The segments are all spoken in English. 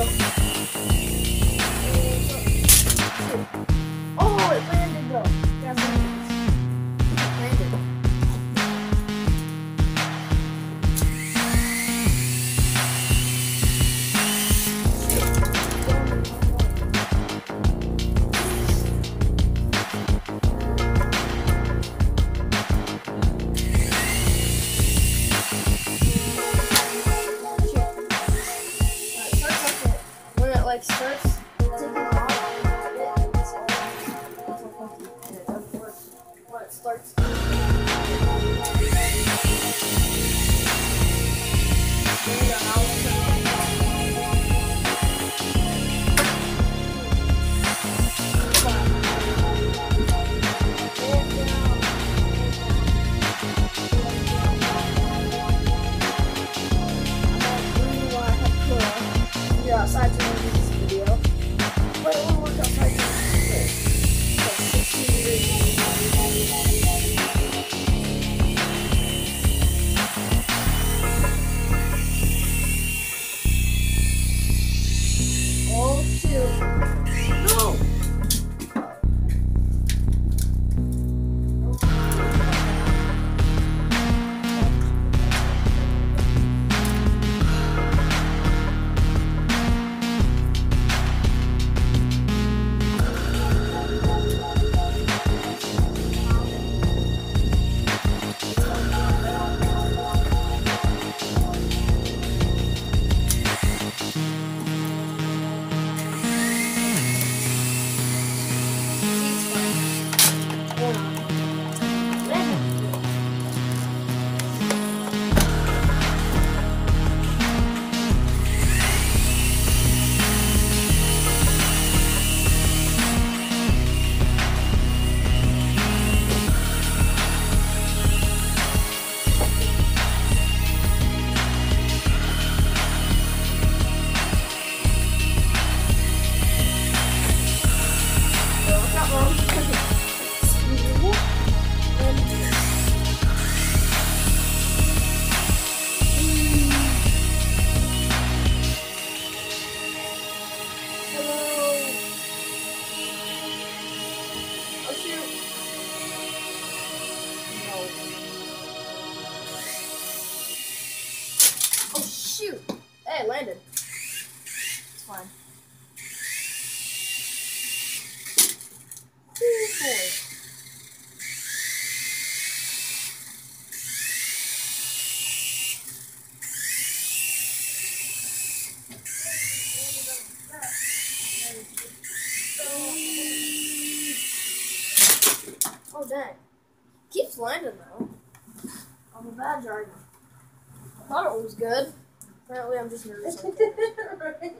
Oh, it landed though. Yeah, it landed. When it like starts taking off, it doesn't work. When it starts. You're outside doing this video, but it won't work outside doing this. It's like 16 degrees. Oh, shoot. No! Shoot! Hey, it landed. It's fine. Oh boy. Oh dang. Keeps landing though. I'm a bad driver. I thought it was good. Apparently I'm just nervous. Right.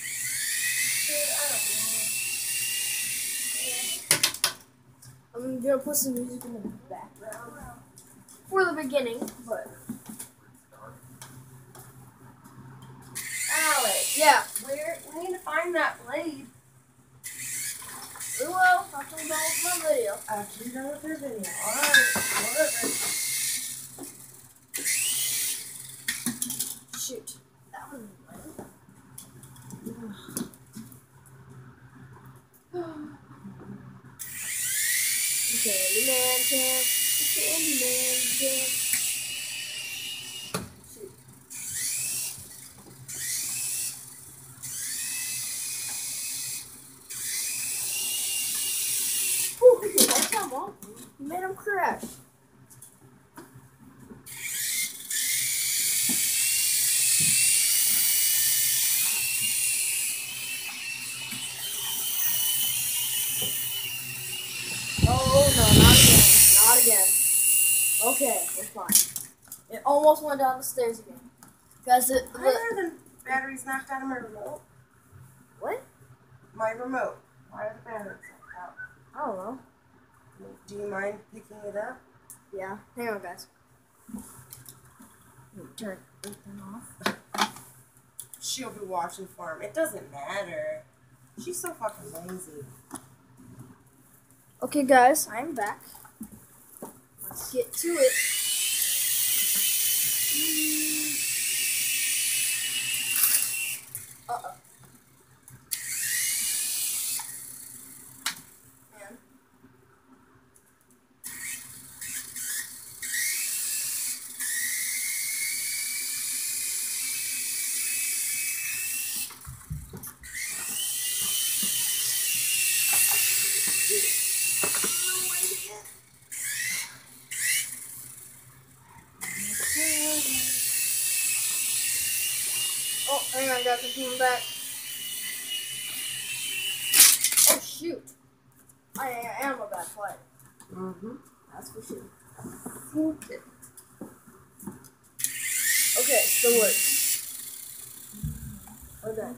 I'm gonna put some music in the background for the beginning, but Alex, yeah, we need to find that blade. we will after we're done with my video. After you're done with your video. Alright, whatever. Shoot, that was Candyman can, Candyman can. Shoot. Whew, that's not wrong. You made him crash. Oh no, not again. Okay, we're fine. It almost went down the stairs again. Guys, Why are the batteries knocked out of my remote? what? My remote. Why are the batteries knocked out? I don't know. Do you mind picking it up? Yeah, hang on, guys. Let me turn everything off. She'll be watching for him. It doesn't matter. She's so fucking lazy. Okay, guys, I'm back. Let's get to it. Uh-oh. guys are coming back. Oh shoot! I am a bad fighter. That's for sure. Okay, still works. Okay.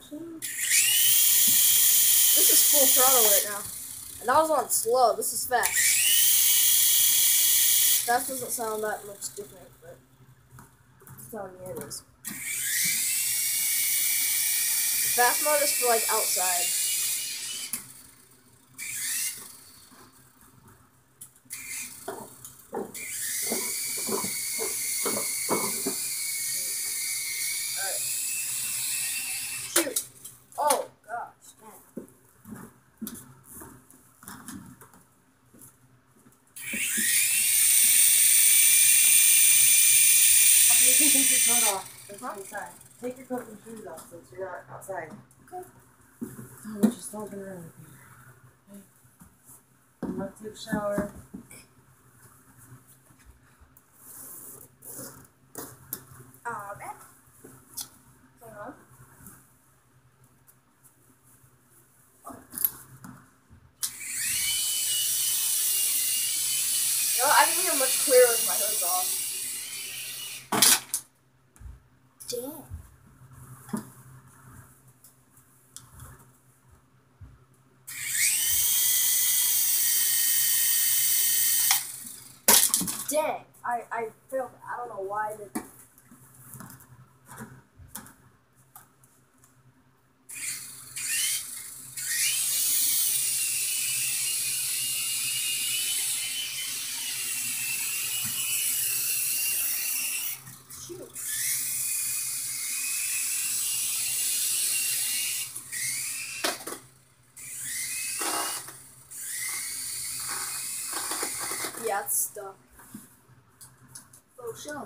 This is full throttle right now. And I was on slow. This is fast. Fast doesn't sound that much different, but it's telling me it is. Fast mode is for like outside. Alright. Shoot. Oh gosh, man. Okay, take your coat off. Let's go inside. Take your coat and shoes off since you're not outside. Okay. Oh, we're just walking around here. Okay. I'm about to take a shower. Alright. Hang on. You know what? I can hear much clearer with my hood's off. Damn. Dang, I failed. I don't know why I did that. Shoot. Yeah, it's stuck. Oh, sure.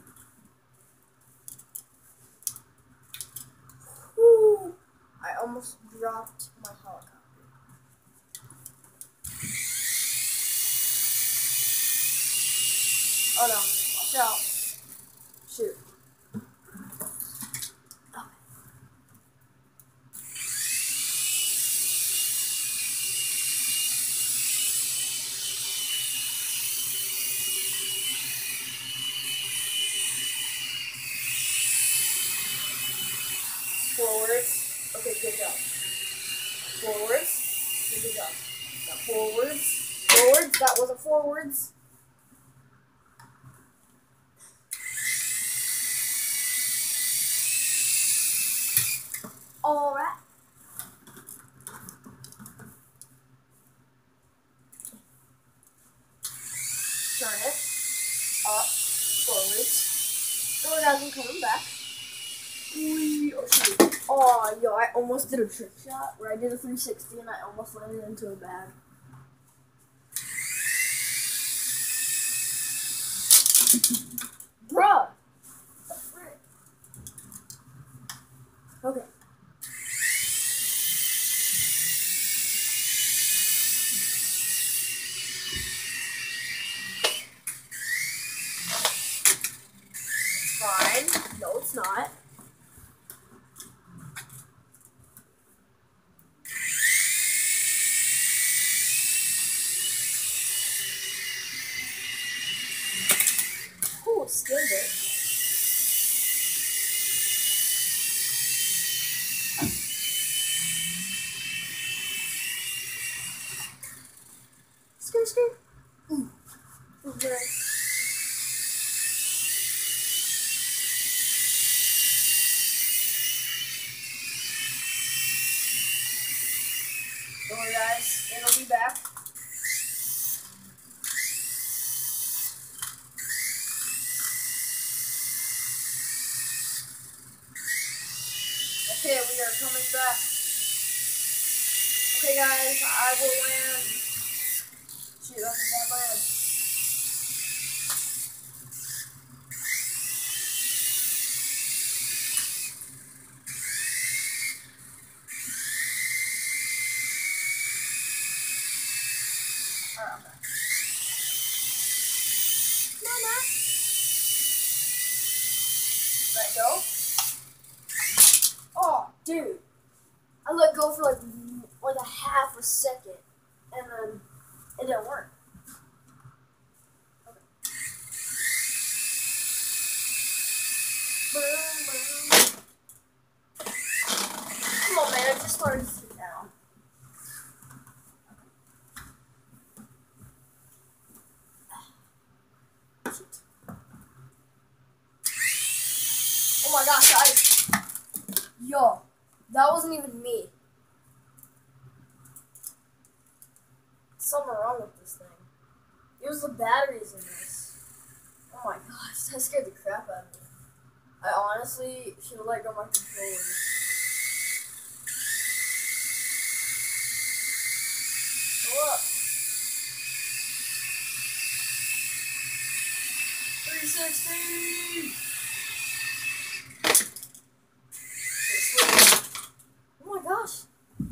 Woo! I almost dropped my helicopter. Oh no, watch out. Shoot. Forwards. Okay, good job. Forwards. Good job. Now forwards. Forwards. That wasn't forwards. Alright. Turn it. Up. Forwards. Oh, guys, I'm coming back. Wee, oh shoot. Oh, yo, I almost did a trick shot where I did a 360 and I almost landed into a bag. Bruh! Okay. Fine. No, it's not. Ooh, skimmed it. Skim. Ooh. Okay. Don't worry, guys. It'll be back. Okay, we are coming back. Okay, guys, I will land. Shoot, that's a bad land. Alright, I'm back. Mama! Let go. Oh! I let go for like a half a second, and then it didn't work. Okay. Come on, man! I just started to sit down. Oh my gosh, yo, that wasn't even me. Something wrong with this thing. It was the batteries in this. Oh my gosh, that scared the crap out of me. I honestly should have let go of my controller. Go up. 360! Oh my gosh.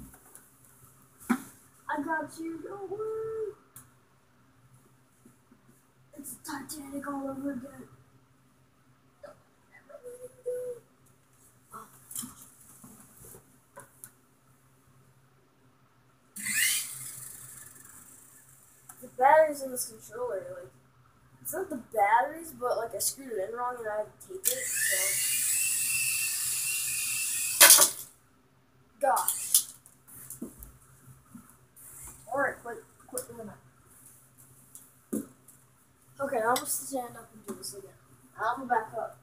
I got you. Don't worry. It's Titanic all over again. The batteries in this controller, like, it's not the batteries, but like I screwed it in wrong and I had to tape it, so. Gosh. Alright, quit doing that. Okay, now I'm gonna stand up and do this again. I'm gonna back up.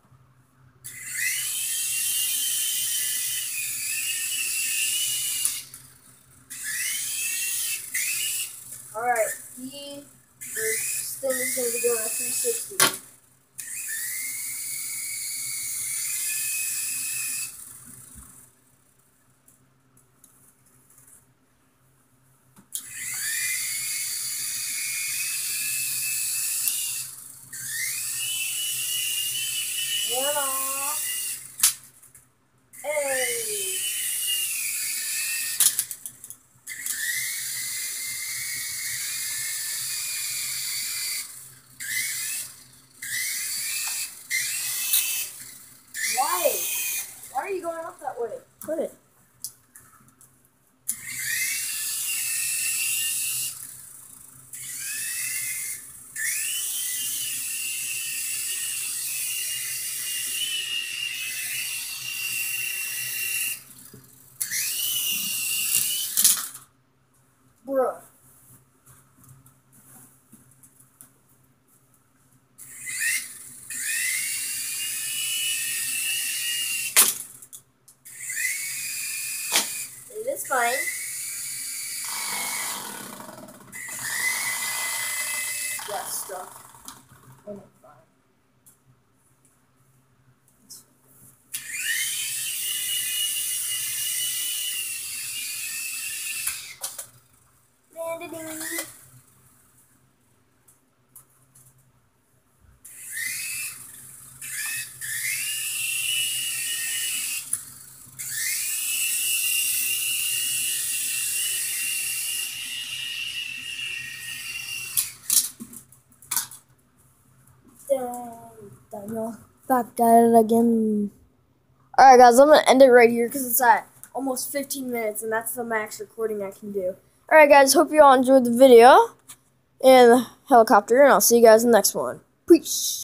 Alright, this thing is going to be doing a 360. And off. Hey! Why are you going up that way? Put it. Bruh. It is fine. That stuff. And it's fine. Ding. Daniel, back at it again. Alright guys, I'm going to end it right here because it's at almost 15 minutes and that's the max recording I can do. Alright guys, hope you all enjoyed the video and the helicopter, and I'll see you guys in the next one. Peace.